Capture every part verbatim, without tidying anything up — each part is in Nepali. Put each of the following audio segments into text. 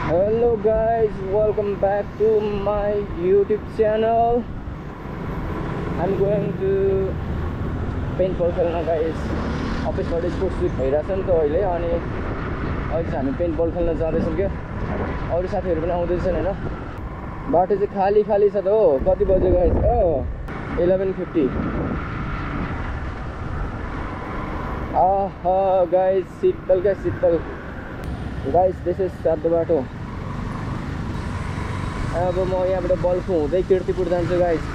Hello guys, welcome back to my YouTube channel. I'm going to paintball खेल्न guys. अफिसबाट स्पोर्ट्स विक भइरहेछ नि त अहिले अनि अहिले चाहिँ हामी पेन्टबल खेल्न जाँदैछौँ क्या अरू साथीहरू पनि आउँदैछन् हैन बाटो चाहिँ खाली खाली छ त हो कति बजे गाइस ओ eleven fifty आहा गाइस शीतल क्या शीतल गाइस दिस इज सातो बाटो अब म यहाँबाट बल्फु हुँदै कीर्तिपुर जान्छु गाइस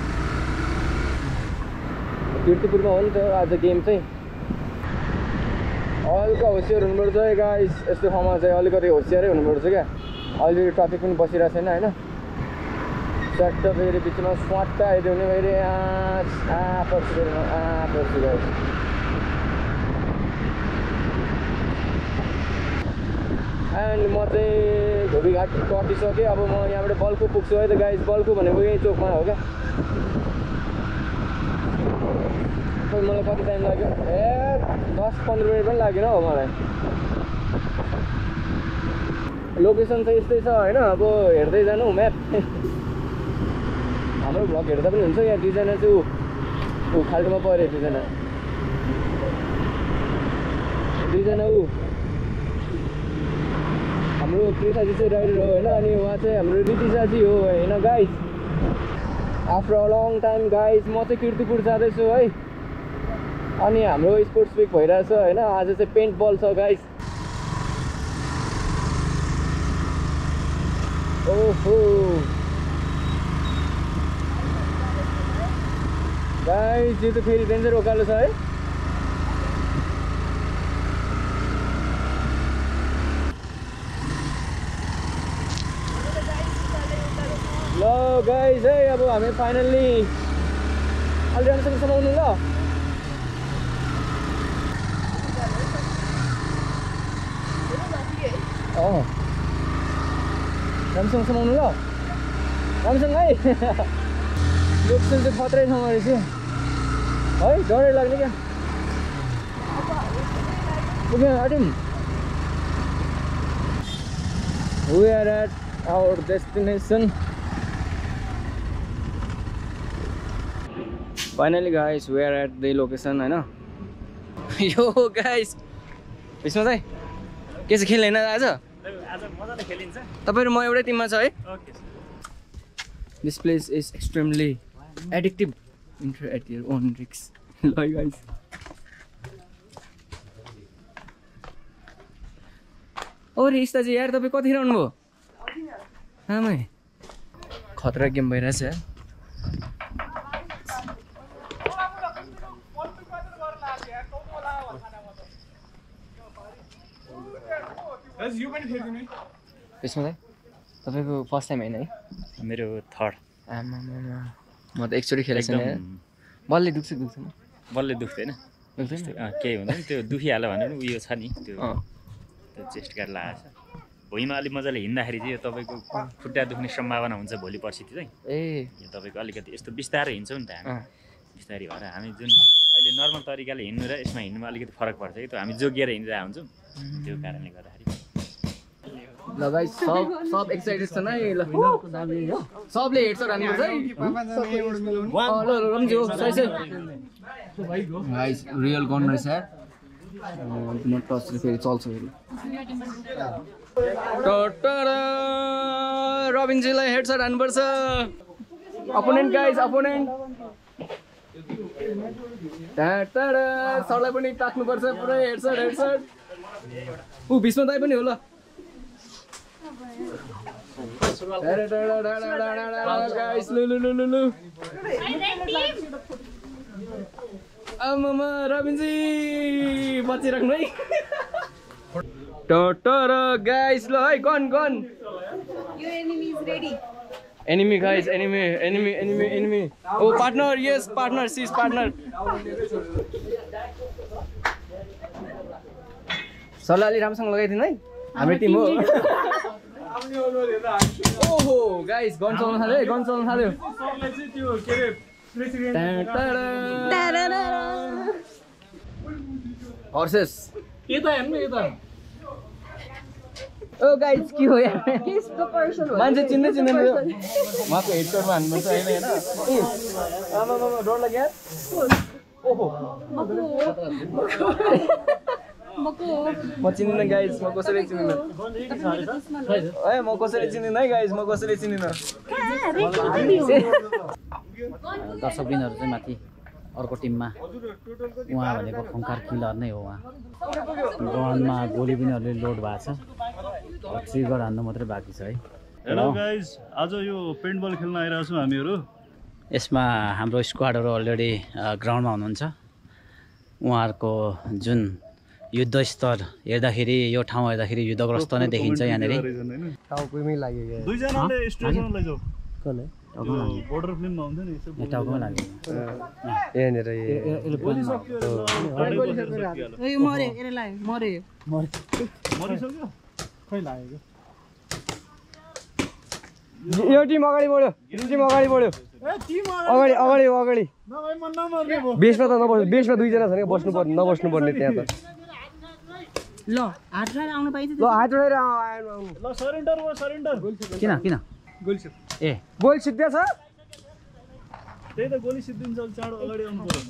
कीर्तिपुरमा हो नि त आज गेम चाहिँ हल्का होसियार हुनुपर्छ है गाइस यस्तो ठाउँमा चाहिँ अलिकति होसियारै हुनुपर्छ क्या अहिले ट्राफिक पनि बसिरहेको छैन हैन ट्र्याक्ट फेरि बिचमा स्वाट आइदियो भने फेरि आ पर्छु फेरि आ पर्छु गाइस एन्ड म चाहिँ धोबीघाट टपिसकेँ अब म यहाँबाट बल्खु पुग्छु है त गाइस बल्खु भनेको यही चोकमा हो क्या खै मलाई कति टाइम लाग्यो ए दस पन्ध्र मिनट पनि लागेन हो मलाई लोकेसन चाहिँ यस्तै छ होइन अब हेर्दै जानु म्याप हाम्रो भ्लग हेर्दा पनि हुन्छ यहाँ दुईजना चाहिँ ऊ खाल्टोमा पऱ्यो दुईजना दुईजना ऊ हाम्रो प्रिसाजी चाहिँ राइडर हो होइन अनि उहाँ चाहिँ हाम्रो रितिसाजी हो होइन guys after a long time guys म चाहिँ कीर्तिपुर जाँदैछु है अनि हाम्रो स्पोर्ट्स विक भइरहेछ होइन आज चाहिँ पेन्ट बल छ गाइस ओहो गाइस यो त फेरि डेन्जर उकालो छ है ल गाइस है अब हामी फाइनल्ली अलि राम्रोसँग समाउनु ल अँ राम्रोसँग समाउनु ल राम्रोसँग है लोकेसन चाहिँ खत्रै ठाउँमा रहेछ है डरै लाग्ने क्या पुग्यो आँट्यौँ We are at our destination. Finally guys, we are at the location हैन यो guys यसमा चाहिँ के चाहिँ खेल्दैन आज आज मजाले खेलिन्छ तपाईहरु म एउटै टिममा छ है okay This place is extremely addictive. Enter at your own risks. ल guys और इस्ता चाहिँ यार तपाई कति राउन्ड भयो आमै खतरा गेम भइरहेछ यार यो पनि फेर्दिनु त्यसमा चाहिँ तपाईको फर्स्ट टाइम हैन है मेरो थर्ड आमा म त एकचोटी खेलेको छैन यार बलले दुख्छ दुख्छ बलले दुख्दैन दुख्दैन केही हुँदैन त्यो दुखिहाल्यो भने पनि उयो छ नि त्यो त्यो चेस्ट गार्ड लगाएको छ भुइँमा अलिक मजाले हिँड्दाखेरि चाहिँ यो तपाईँको खुट्टा दुख्ने सम्भावना हुन्छ भोलि पर्सिति चाहिँ ए यो तपाईँको अलिकति यस्तो बिस्तारै हिँड्छौँ नि त हामी बिस्तारै भएर हामी जुन अहिले नर्मल तरिकाले हिँड्नु र यसमा हिँड्नुमा अलिकति फरक पर्छ कि त्यो हामी जोगिएर हिँडिरहेको हुन्छौँ त्यो कारणले गर्दाखेरि ल गाइस सब सब एक्साइटेड छन् है ल सबले हेड्छ रान्नुपर्छ है ल ल रम्जी हो सही सही गाइस रियल गन रहेछ यार नट टच फेरि चल्छ फेरि टटरा रबिनजीलाई हेडसट हान्नुपर्छ अपोनेन्ट गाइस अपोनेन्ट टटरा सरलाई पनि ताक्नुपर्छ पुरै हेडसट हेडसट उ भीष्म दाइ पनि हो ल गाइस लु लु लु लु आमामा रबिनजी बचिराख्नु है टटरा गाइस ल है gun gun Your enemy is ready. enemy guys enemy enemy enemy enemy oh partner yes partner she's partner सरले राम्रोसँग लगाइदिनु है हाम्रो टिम हो ओहो गाइस गन चलाउन थाल्यो गन चलाउन थाल्यो सरले चाहिँ त्यो के रे प्रेसिडेन्ट हर्सेस यता हेर्नु यता ओ गाइस के हो यार He's the person. मान्छे चिन्दै चिन्दैन यो person. उहाँको हेडकोटमा हान्नुपर्छ होइन होइन आमा मामा डर लाग्यो यार ओहो म चिन्दिनँ गाइस म कसैले चिन्दिनँ ए म कसैले चिन्दिनँ है गाइस म कसैले चिन्दिनँ दर्शकबिनहरू चाहिँ माथि अर्को टिममा उहाँ भनेको खङ्कार किलर नै हो उहाँ गनमा गोली पनि अलि लोड भएको छ ट्रिगर हान्नु मात्रै बाँकी छ है हेलो गाइज आज यो पेन्टबल खेल्न आइरहेको छौँ हामीहरू यसमा हाम्रो स्क्वाडहरू अलरेडी ग्राउन्डमा हुनुहुन्छ उहाँहरूको जुन युद्ध स्तर हेर्दाखेरि यो ठाउँ हेर्दाखेरि युद्धग्रस्त नै देखिन्छ यहाँनिर दुईजनाले स्टेसनमा लैजाऊ बोर्डर फिल्ममा हुन्छ नि टाउकोमा लाग्यो यहाँनिर मरिसक्यो खै लाग्यो यो टिम अगाडि बढ्यो यो टिम अगाडि बढ्यो अगाडि अगाडि अगाडि बेसमा त नबस्नु बेसमा दुईजना छ नि बस्नु पर्ने नबस्नु पर्ने त्यहाँ त ल हात उठाएर आउनु पाइन्छ ल हात उठाएर आउनु ल सरेन्डर हो सरेन्डर किन किन गोली सिध ए गोल सिद्धिया छ त्यही त गोली सिद्धिन्छ चाँडो अगाडि आउनु पर्यो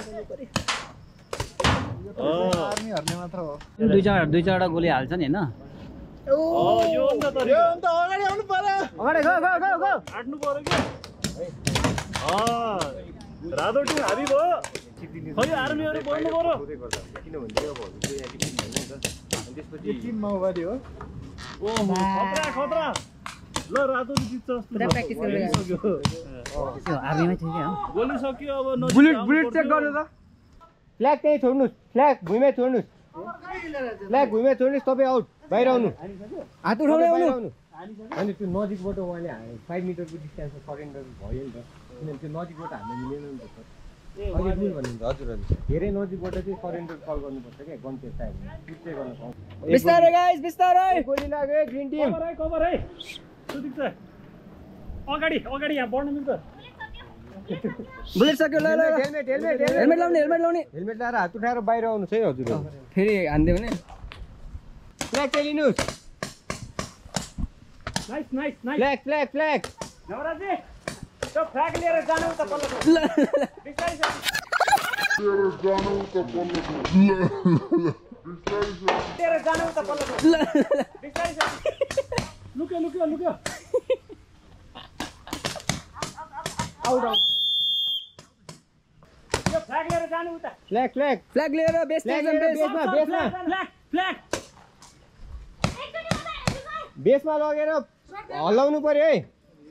आर्मीहरुले मात्र हो दुई चार दुई चारवटा गोली हाल्छ नि हैन यो अन्त तरिका यो अन्त अगाडि आउनु पर्यो अगाडि गो गो गो गो आट्नु पर्यो के अ रातो टिम हाबी भयो खै आर्मीहरु बढ्नु पर्यो किनभने अब यहाँ टिम हैन नि त अनि त्यसपछि टिम माओवादी हो ओहो खतरा खतरा ल रातो जित्छ जस्तो पुरा प्र्याक्टिस गरेर त्यो आर्मीमै थियो के हो गोली सक्यो अब बुलेट बुलेट चेक गर्नु त फ्ल्याग त्यही छोड्नुस् फ्ल्याग भुइँमै छोड्नुस् फ्ल्याग भुइँमै छोड्नुस् तपाईँ आउट बाहिर आउनु हात उठाउनु आउनु अनि त्यो नजिकबाट उहाँले फाइभ मिटरको डिस्टेन्समा सरेन्डर भयो नि त किनभने त्यो नजिकबाट हाल्नु मिलेन नि त अहिले के भन्नुहुन्छ हजुर हजुर धेरै नजिकबाट चाहिँ सरेन्डर कल गर्नुपर्छ क्या गन चेक चाहियो भने चाहिँ गर्न पाउँछ बिस्तारै गाइस बिस्तारै गोली लाग्यो ग्रिन टिम कभर है कभर है सुदिक छ अगाडि अगाडि यहाँ बढ्नु मिल्छ बुलेट सक्यो ल ल हेलमेट हेलमेट हेलमेट लाउने हेलमेट लाउने हेलमेट लाएर हात उठाएर बाहिर आउनुहोस् है हजुर फेरि हान्दियो भने फ्ल्याग चाहिँ लिनुहोस् nice nice nice flag flag flag नवराजी त्यो फ्ल्याग लिएर जानु त पल्ल बिस्तारै लिएर जानु त पल्ल बिस्तारै लुक्यो लुक्यो लुक्यो आउट आउट यो फ्ल्याग लिएर जानु उता फ्ल्याग फ्ल्याग फ्ल्याग लिएर बेस बेसमा बेसमा बेसमा फ्ल्याग फ्ल्याग बेसमा लगेर हल्लाउनु पर्यो है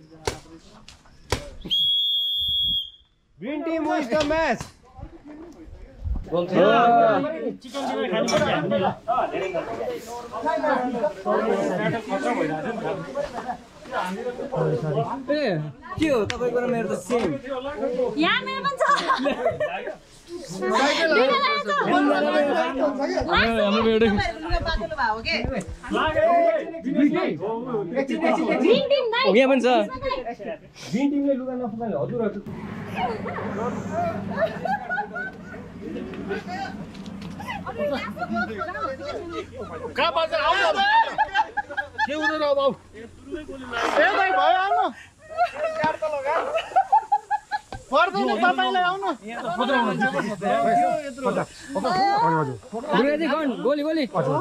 green team wins the match chicken dinner खानु पर्छ हामीले ए के हो तपाईको र मेरो त सेम यहाँ मेरो पनि छ यहाँ पनि छ ग्रीन टिमले लुगा नफुकाले हजुरहरु कहाँ पर्छ आउनु के हुँदैन अब आउ ए भाइ भयो आउनु चार त लगा पर्दैन तपाईलाई आउनु गुरुजी गन गोली गोली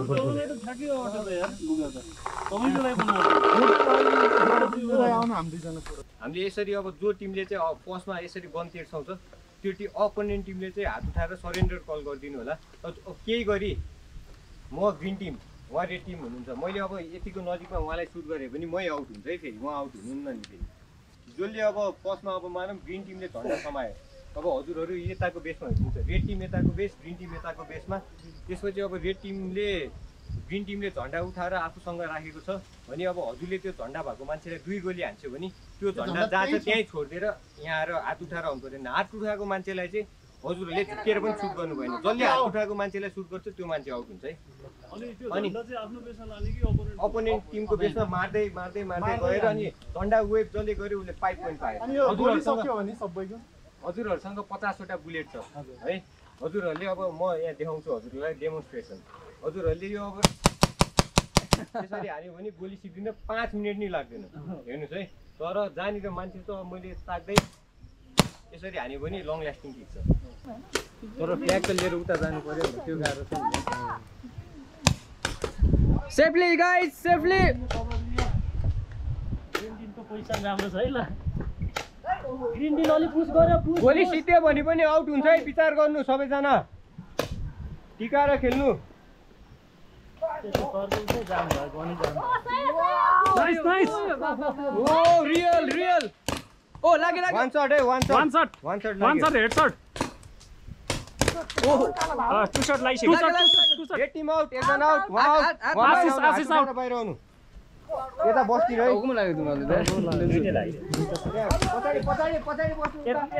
हामीले यसरी अब जो टिमले चाहिँ फर्स्टमा यसरी गन तेर्साउँछ त्यो टिम अपोनेन्ट टिमले चाहिँ हात उठाएर सरेन्डर कल गरिदिनु होला केही गरी म ग्रिन टिम उहाँ रेड टिम हुनुहुन्छ मैले अब यतिको नजिकमा उहाँलाई सुट गरेँ भने मै आउट हुन्छ है फेरि उहाँ आउट हुनुहुन्न नि फेरि जसले अब फर्स्टमा अब मानौँ ग्रिन टिमले झन्डा समायो अब हजुरहरू यताको बेसमा हुन्छ रेड टिम यताको बेस ग्रिन टिम यताको बेसमा त्यसपछि अब रेड टिमले ग्रिन टिमले झन्डा उठाएर आफूसँग राखेको छ भने अब हजुरले त्यो झन्डा भएको मान्छेलाई दुई गोली हान्यो भने त्यो झन्डा जहाँ छ त्यहीँ छोडिदिएर यहाँ आएर हात उठाएर आउनु पर्दैन हात उठाएको मान्छेलाई चाहिँ हजुरहरूले झुकेर पनि सुट गर्नु भएन जसले हात उठाएको मान्छेलाई सुट गर्छ त्यो मान्छे आउट हुन्छ है अनि अपोनेन्ट टिमको बेसमा मार्दै मार्दै मार्दै गएर अनि झन्डा वेभ जसले गर्यो उसले फाइभ पोइन्ट पायो हजुरहरूसँग पचासवटा बुलेट छ है हजुरहरूले अब म यहाँ देखाउँछु हजुरलाई डेमोन्स्ट्रेसन हजुरहरूले यो अब त्यसरी हाल्यो भने गोली सिद्धिन पाँच मिनट नि लाग्दैन हेर्नुहोस् है। तर जहाँनिर मान्छे त मैले ताक्दै यसरी हाल्यो भने लङ लास्टिङ खिच्छ। तर फ्ल्याग त लिएर उता जानु पर्यो नि त्यो गाह्रो छ नि। Safely guys safely. पैसा राम्रो छ है ल। ग्रिन टी अलि पुस गरे पुस। गोली सिद्धियो भने पनि आउट हुन्छ है, विचार गर्नु सबैजना। टिकाएर खेल्नु। Nice nice. ओ रियल रियल। ओ लाग्यो लाग्यो। वान शट है, one shot. One shot one shot one shot head shot. ओ टु शट लागिसक्यो। Two shot two shot. एक टिम आउट, एकजना out, one out. Ashish Ashish out. बाहिर आउनु। यता बस्तिर है। हुकुम लाग्यो तिमीले त। पछाडि पछाडि पछाडि बस्नु।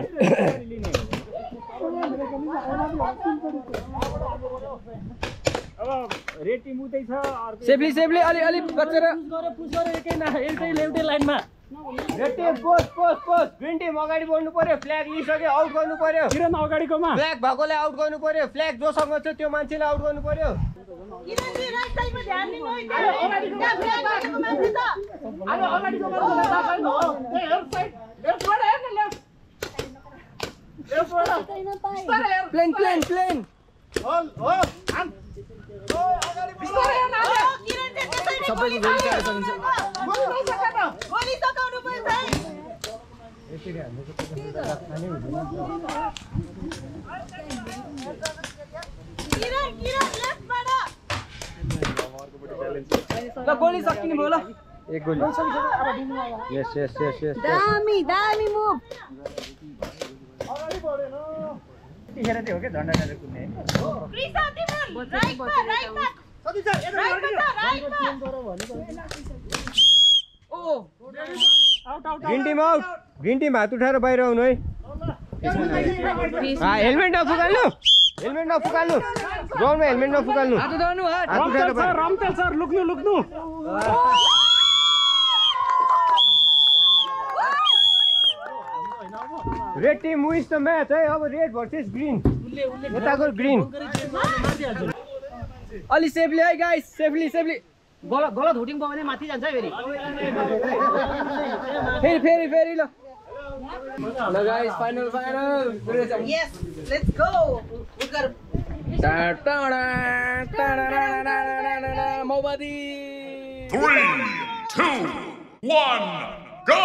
अब रेड टिम उतै छ अर्को। सेफली सेफली अलि अलि बचेर गरे पुस गरे एकै न एउटै एउटै लाइनमा। Red team post post post. Green team अगाडि बढ्नु पर्यो, फ्ल्याग लिइसक्यो आउट गर्नु पर्यो। किरण अगाडिकोमा। फ्ल्याग भएकोलाई आउट गर्नु पर्यो, फ्ल्याग जोसँग छ त्यो मान्छेलाई आउट गर्नु पर्यो। किनकि राइट साइडमा ध्यान दिनु है। अगाडिको मान्छे त अब अगाडिको मान्छेलाई थाहा छैन हो। ए हेड साइड लेफ्टबाट हेर्न लेफ्ट। लेफ्टबाट प्लेन प्लेन प्लेन। होल हो हान। ओ अगाडि बिस्तारै हेर्न आले। किरण चाहिँ त्यसरी सबैको गोली काट्न सकिन्छ। गोली नसकेन। गोली सकाउनु पर्छ है। यसरी हाल्नु त खानै हुँदैन। किरण किरण लेफ्टबाट। ल गोली सकिने भयो ल। एक गोली। यस यस यस यस। दामी दामी मुभ। अगाडि बढेन। यतिखेर चाहिँ हो क्या झन्डा लिएर कुद्ने हैन। प्रिसा तिमन राइटमा राइटमा। सती सर यता राइटमा राइटमा। ओ out out. Green team out. Green team हात उठाएर बाहिर आउनु है। हेलमेट नफुकाल्नु, हेलमेट नफुकाल्नु, ग्राउन्डमा हेलमेट नफुकाल्नु। हात उठाउनु हात। हात उठाएर रमतेल सर रमतेल सर लुक्नु लुक्नु। Red team wins the match है। अब रेड भर्सेस ग्रिन। यताको ग्रिन। अलि सेफली है गाइस सेफली सेफली। गलत गलत हुटिङ भयो भने माथि जान्छ है फेरि। फेरि फेरि फेरि ल। ल guys final final. Yes let's go. We got माओवादी। Three, two, one, go!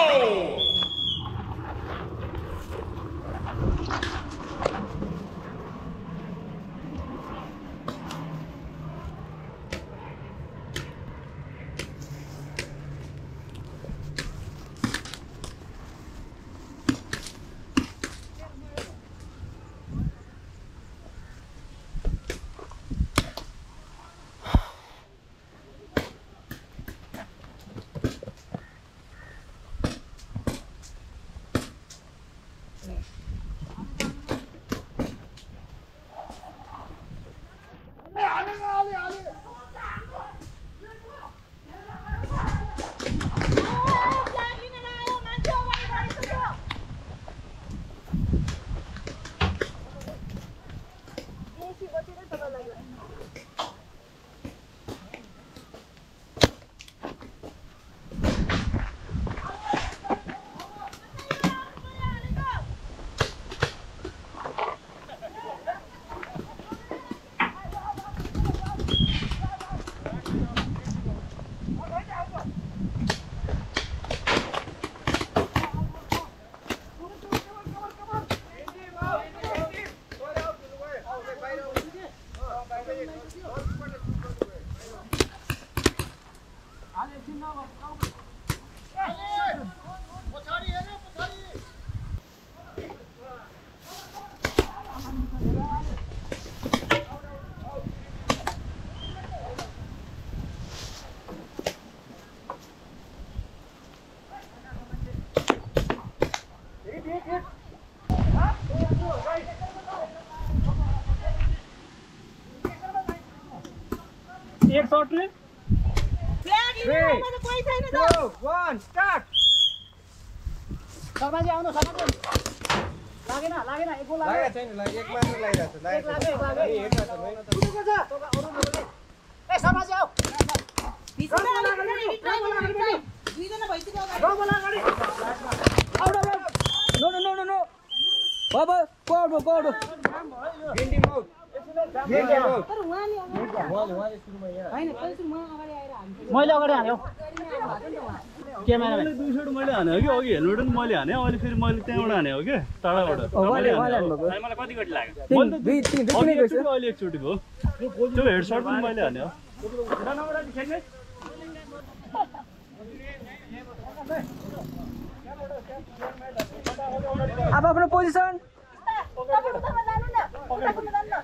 एक शॉट रे फ्ल्याग लिनु म त कोही छैन त। two, one, start. शर्माजी आउनु शर्माजी लागेन लागेन एक गोल लाग्यो लागेको छैन, लाग्यो, एक मात्र लागिरहेको छ, लागेको छ। लाग्यो, लाग्यो। अनि हेर्न त भाइ। कुदेको छ ए शर्माजी आऊ दुईजना भइसक्यो अगाडि out out no no no no no बाबा कोड कोड गेन्डी मौ गेन्डी मौ तर उहाँले उहाँले उहाँले सुरुमा यहाँ हैन पहिलो उहाँ अगाडि आएर हान्छ मैले अगाडि हाल्यो क्यामेरा दुई शट मैले हाने हो कि अघि हेलमेट पनि मैले हाने अहिले फेरि मैले त्यहाँबाट हाने हो कि टाढाबाट उहाँले उहाँले हान्नुभएको मलाई कति गति लाग्यो तीन दुई तीन दुई नै गएछ अहिले एकचोटिको त्यो हेडसट पनि मैले हाने हो अब आफ्नो पोजिसन उतामा जानु न उतामा जानु न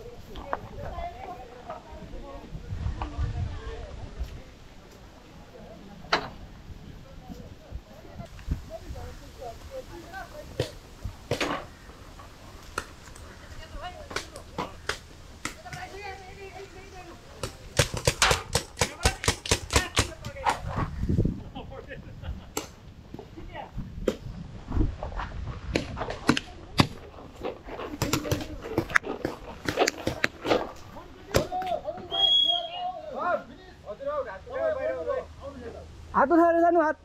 हात उठाएर जानु हात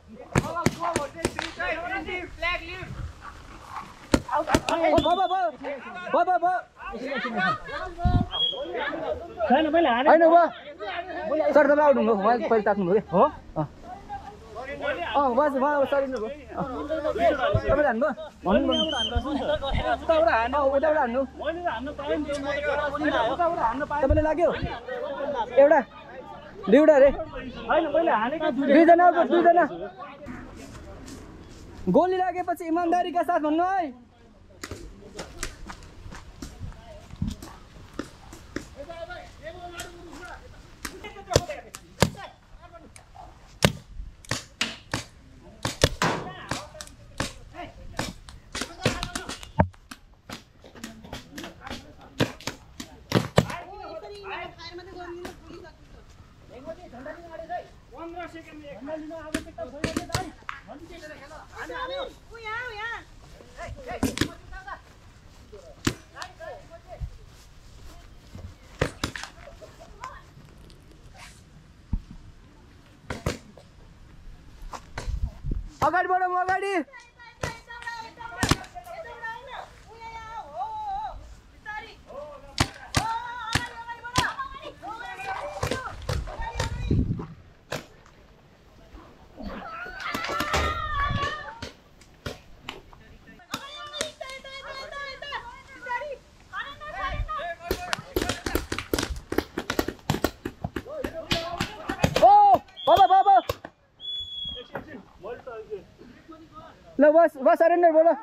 बाबा बाबा बाबा छैन मैले हाने हैन वा सर तपाईँ आउट हुनुभयो उहाँ पहिले ताक्नुभयो कि हो अँ वाज उहाँ सरिनु भयो तपाईँले हान्नुभयो भन्नु उताबाट हान्नु उताबाट हान्नु तपाईँले लाग्यो एउटा दुईवटा रे दुईजना दुईजना गोली लागेपछि इमान्दारीका साथ भन्नु है अगाडि बढौँ अगाडि ल बस बस सरेन्डर बोलो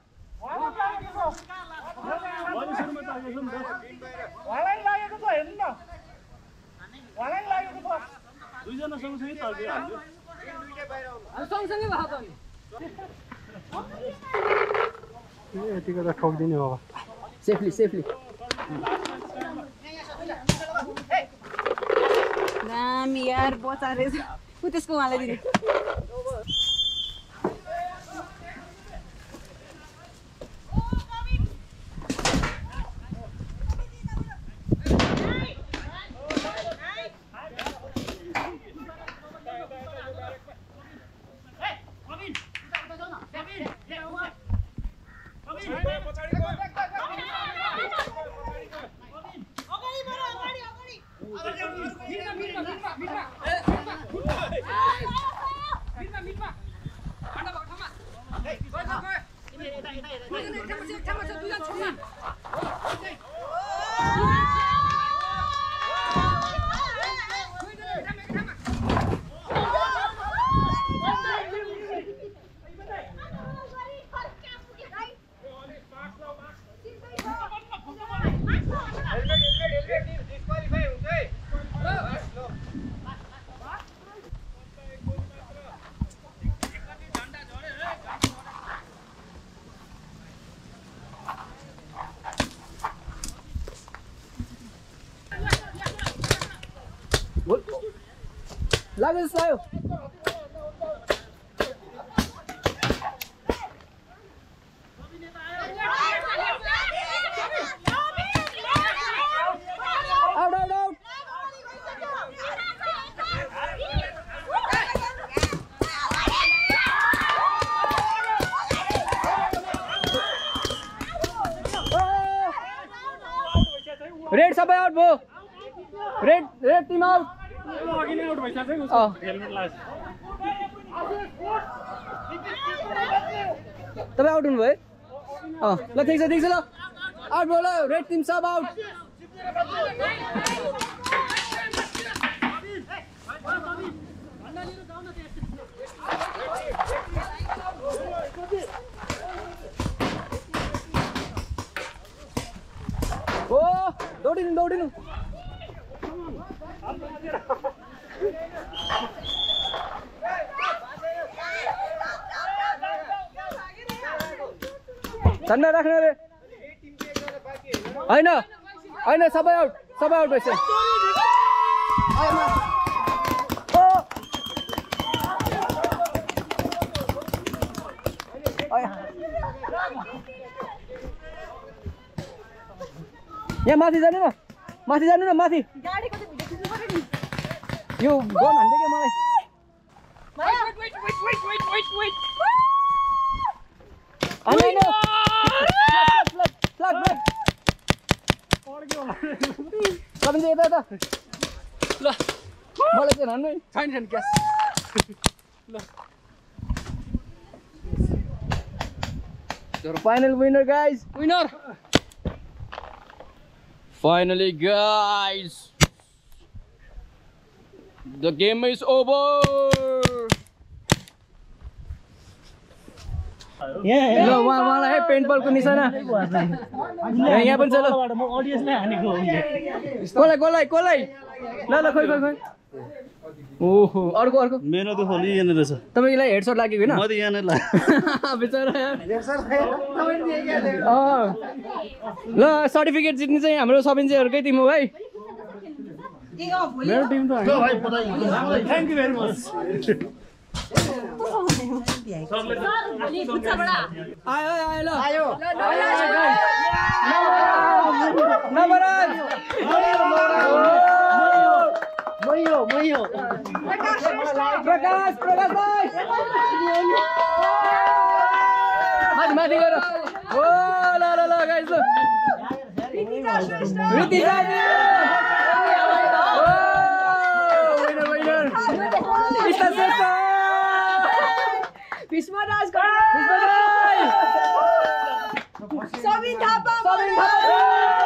दुईजना सँगसँगै तर्कियो हाल्यो सँगसँगै भयो त नि यतिको त ठोक्दिने हो सेफली सेफली दामी यार बचा रहेछ उ त्यसको उहाँलाई दिने लाग्यो जस्तो लाग्यो आउट आउट आउट सबै आउट भयो रेड रेड टिम आउट अघि नै आउट भइसक्यो अँ हेलमेट लास्ट तपाईँ आउट हुनुभयो है अँ ल ठिक छ ठिक छ ल आउट भयो ल रेड टिम सब आउट ओ दौडिनु दौडिनु ठन्डा राख्नु अरे होइन होइन सबै आउट सबै आउट भइसक्यो यहाँ माथि जानु न माथि जानु न माथि यो गन हान्दै क्या मलाई होइन सबिन यता यता ल मलाई चाहिँ हान्नु छैन छैन क्यास ल final winner guys winner Finally, guys, the game is over. Yeah, lo wah wah lah, paintball ko nisana. Yang yang pun selo. म अडियन्सलाई हानेको हो Kolai kolai kolai. La la khoi khoi khoi. ओहो अर्को अर्को मेरो त खोली यहाँ रहेछ तपाईलाई हेडशट लागेको हैन म त यहाँ नै ला बिचारा यार अँ ल सर्टिफिकेट जित्ने चाहिँ हाम्रो सबिन्जेहरुकै टिम हो भाइ मेरो टिम त हैन भाइ बधाई थ्यांक यू भेरी मच आयो आयो ल आयो नवराज मयो मयो प्रकाश प्रकाश भाइ माथि माथि गएर ओ ल ल ल गाइस ल ऋतिजा ओ विनर विनर इस्ता श्रेष्ठ विश्वराज विश्वराज सबिन थापा सबिन थापा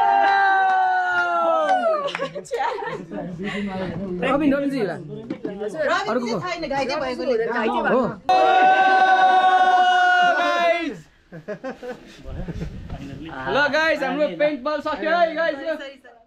रबिन रबिन जी अर्को छैन घाइते भएकोले घाइते हो ल गाइस हाम्रो पेन्ट बल सक्यो है गाइस